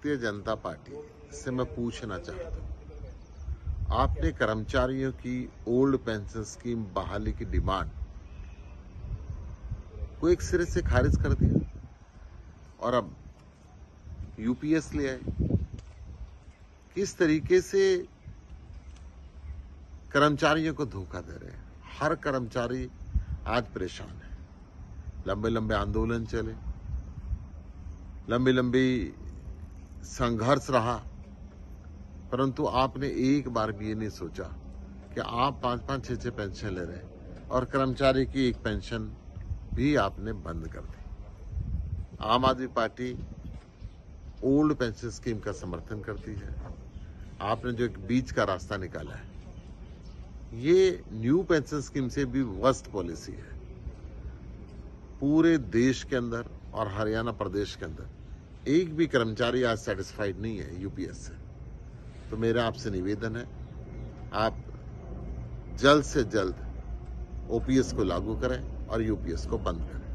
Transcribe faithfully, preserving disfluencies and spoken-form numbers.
Bharatiya Janata party से मैं पूछना चाहता हूँ, आपने कर्मचारियों की ओल्ड पेंशन स्कीम बहाली की डिमांड को एक सिरे से खारिज कर दिया और अब यूपीएस ले आए। किस तरीके से कर्मचारियों को धोखा दे रहे हैं। हर कर्मचारी आज परेशान है। लंबे लंबे आंदोलन चले, लंबी लंबी संघर्ष रहा, परंतु आपने एक बार भी ये नहीं सोचा कि आप पांच पांच छह छह पेंशन ले रहे हैं और कर्मचारी की एक पेंशन भी आपने बंद कर दी। आम आदमी पार्टी ओल्ड पेंशन स्कीम का समर्थन करती है। आपने जो एक बीच का रास्ता निकाला है, ये न्यू पेंशन स्कीम से भी वर्स्ट पॉलिसी है। पूरे देश के अंदर और हरियाणा प्रदेश के अंदर एक भी कर्मचारी आज सेटिस्फाइड नहीं है यूपीएस से। तो मेरा आपसे निवेदन है, आप जल्द से जल्द ओपीएस को लागू करें और यूपीएस को बंद करें।